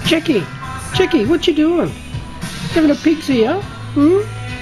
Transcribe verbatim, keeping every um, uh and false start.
Chicky, Chicky, what you doing? Having a pig's ear? Hmm?